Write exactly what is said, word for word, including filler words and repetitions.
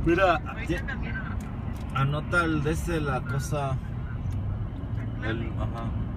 Mira, Ahorita también. anota el de ese, la cosa. El, ajá.